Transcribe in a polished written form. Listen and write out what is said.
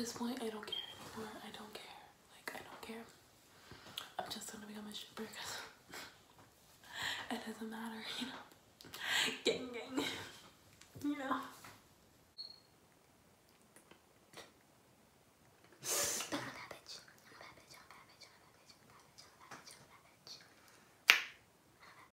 this point, I don't care anymore. I don't care. Like, I don't care. I'm just gonna become a stripper because it doesn't matter, you know. Gang, gang. You know.